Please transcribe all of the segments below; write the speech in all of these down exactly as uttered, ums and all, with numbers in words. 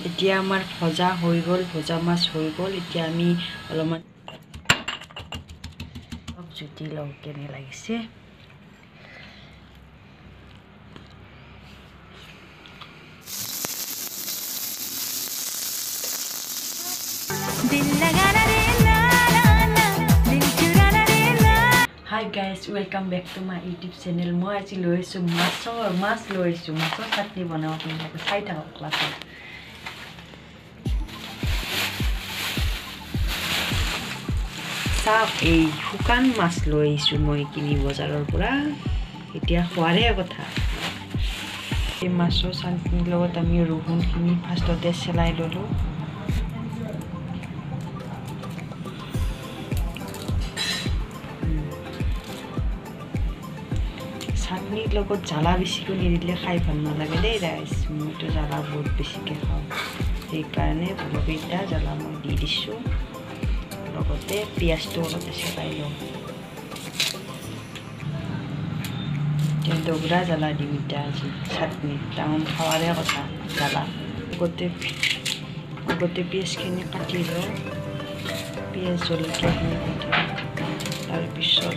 এতিয়া আমাৰ ভজা হৈ গ'ল, ভজা মাছ হৈ গ'ল। এতিয়া আমি অলপমান অলপ জুতি লওঁ কেনে লাগিছে। Hi guys, welcome back to my YouTube channel. মই আজি লৈ আহিছোঁ মাছৰ মাছ লৈ আহিছোঁ মাছৰ চাটনি বনাব আপোনালোকে চাই থাকক ক্লাছত। চাওক এই শুকান মাছ লৈ আহিছোঁ মই কিনি বজাৰৰ পৰা। এতিয়া খোৱাৰে কথা। এই মাছৰ চাটনিৰ লগত আমি ৰহুনখিনি ফাৰ্ষ্টতে চেলাই ল'লোঁ। চাটনিৰ লগত জ্বালা বেছিকৈ নিদিলে খাই ভাল নালাগে দেই ৰাইজ। মইতো জ্বালা বহুত বেছিকৈ খাওঁ, সেইকাৰণে জলকীয়া জ্বালা মই দি দিছোঁ। লগতে পিঁয়াজটো অলপ চেকাই লওঁ। এতিয়া দগৰা জ্বালা দিম এতিয়া আজি চাটনিত, টাউন খাৱাৰে কথা জ্বালা। আগতে আগতে পিঁয়াজখিনি কাটি লওঁ, পিঁয়াজ জলকীয়াখিনি কাটি লওঁ। তাৰপিছত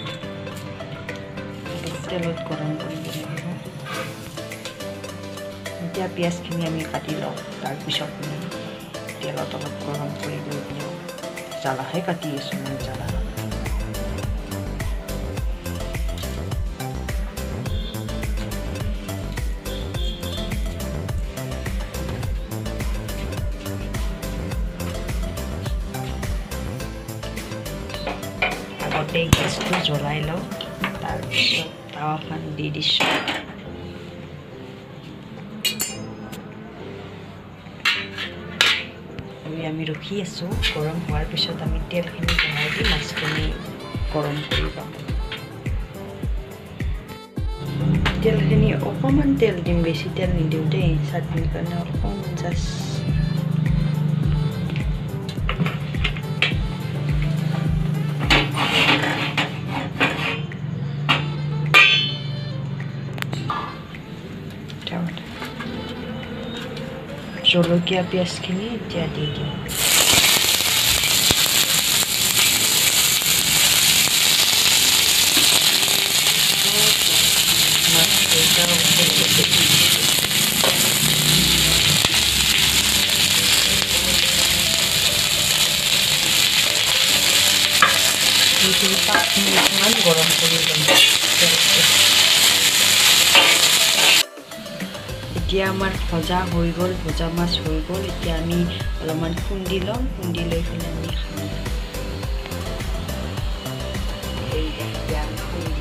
তেলত গৰম কৰিব লাগিব। এতিয়া পিঁয়াজখিনি আমি কাটি লওঁ, তাৰপিছত তেলত অলপ গৰম কৰি লৈ দিওঁ। জ্বালাহে কাটি আছোঁ মই, জ্বালা আগতে গেছটো জ্বলাই লওঁ। তাৰপিছত টাৱাখন দি দিছোঁ। আমি ৰখি আছোঁ। গৰম হোৱাৰ পিছত আমি তেলখিনি বনাই দি মাছখিনি গৰম কৰি পাম। তেলখিনি অকণমান তেল দিম, বেছি তেল নিদিওঁ দেই চাটনিৰ কাৰণে, অকণমান জাষ্ট জলকীয়া পিঁয়াজখিনি এতিয়া দি দিওঁ। পাঁচ মিনিটমান গৰম কৰি ল'ম। এতিয়া আমাৰ ভজা হৈ গ'ল, ভজা মাছ হৈ গ'ল। এতিয়া আমি অলপমান খুন্দি ল'ম, খুন্দি লৈ পেলাই আমি খাম। এতিয়া আমি খুন্দি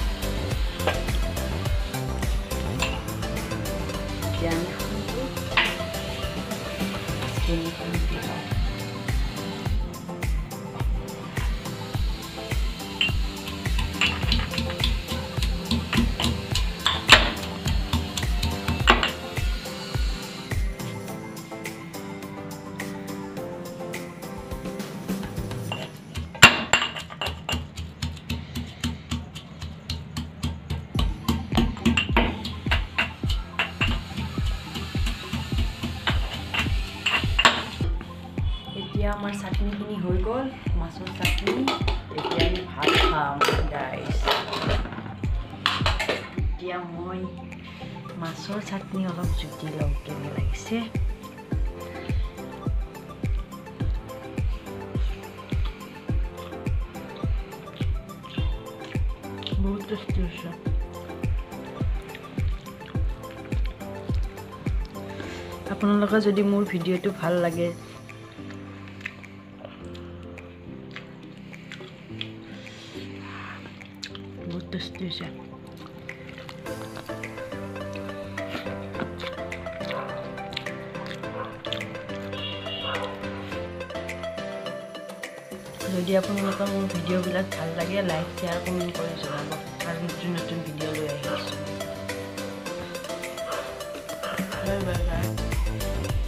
এতিয়া আমি খুন্দি মাছখিনি খুন্দি লওঁ। এতিয়া আমাৰ চাটনিখিনি হৈ গ'ল, মাছৰ চাটনি। এতিয়া আমি ভাত খাম গাইছ। এতিয়া মই মাছৰ চাটনি অলপ জুতি লওঁ কেনে লাগিছে। বহুত টেষ্টি হৈছে। আপোনালোকৰ যদি মোৰ ভিডিঅ'টো ভাল লাগে বহুত টেষ্টি হৈছে। যদি আপোনালোকৰ মোৰ ভিডিঅ'বিলাক ভাল লাগে লাইক শ্বেয়াৰ কমেণ্ট কৰি জনাব। আৰু নতুন নতুন ভিডিঅ' লৈ আহি আছোঁ। Bye bye.